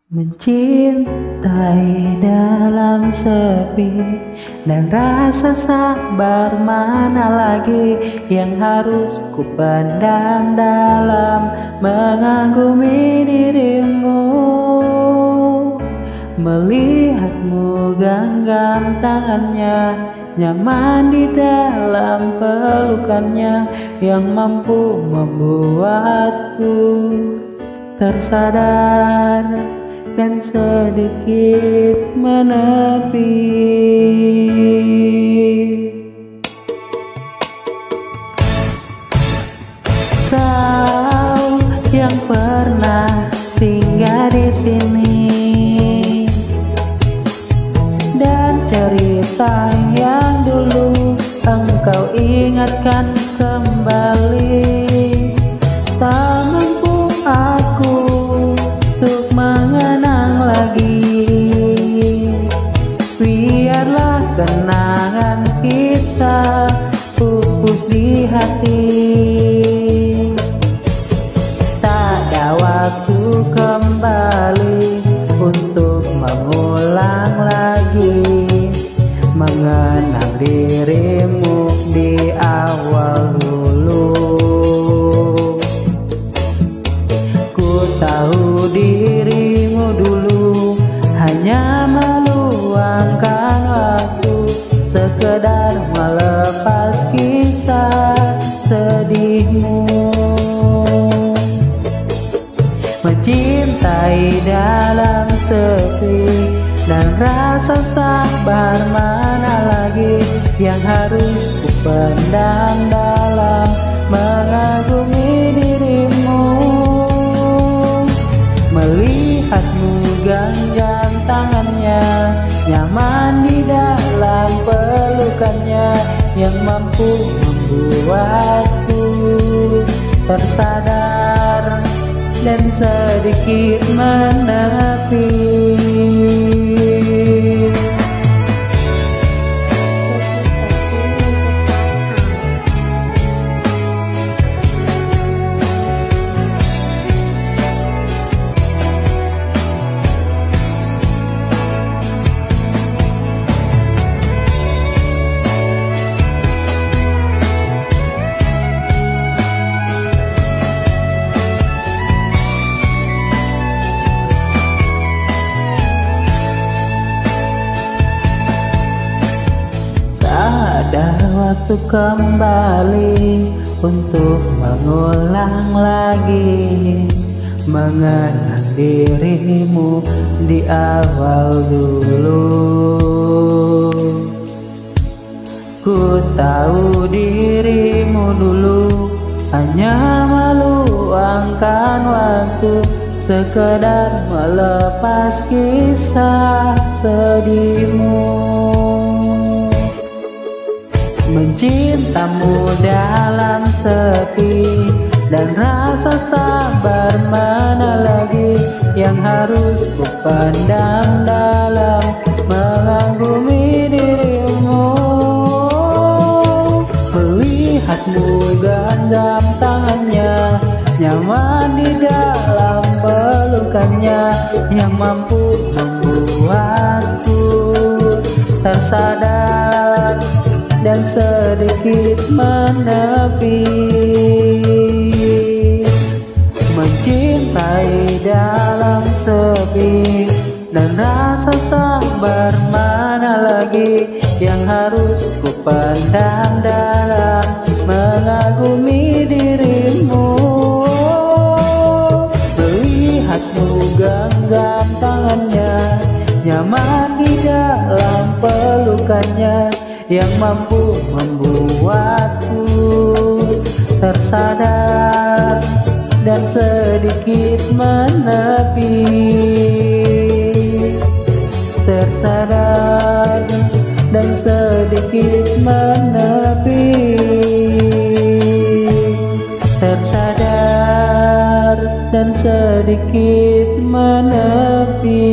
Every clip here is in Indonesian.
Mencintai dalam sepi dan rasa sabar mana lagi yang harus ku pendam dalam mengagumi dirimu. Melihatmu genggam tangannya, nyaman di dalam pelukannya yang mampu membuatku tersadar dan sedikit menepi. Kau yang pernah singgah di sini dan cerita yang dulu engkau ingatkan kembali. Tak mampu aku untuk mengenang lagi. Biarlah kenangan kita pupus di hati. Tak ada waktu kembali untuk mengulang lagi mengenang dirimu di awal dulu. Tahu dirimu dulu hanya meluangkan waktu sekedar melepas kisah sedihmu. Mencintai dalam sepi dan rasa sabar mana lagi yang harus ku pendam dalam mengagumi dirimu. Melihatmu genggam tangannya, nyaman di dalam pelukannya yang mampu membuatku tersadar dan sedikit menepi. Ada waktu kembali untuk mengulang lagi mengenang dirimu di awal dulu. Ku tahu dirimu dulu hanya meluangkan waktu sekedar melepas kisah sedihmu. Mencintamu dalam sepi dan rasa sabar mana lagi yang harus ku pendam dalam mengagumi dirimu. Melihatmu genggam tangannya, nyaman di dalam pelukannya yang mampu membuatku tersadar dan sedikit menepi. Mencintai dalam sepi dan rasa sabar mana lagi yang harus ku pendam dalam mengagumi dirimu. Melihatmu genggam tangannya, nyaman di dalam pelukannya yang mampu membuatku tersadar dan sedikit menepi. Tersadar dan sedikit menepi. Tersadar dan sedikit menepi.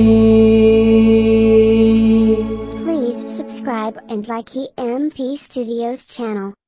Subscribe and like EMP Studios channel.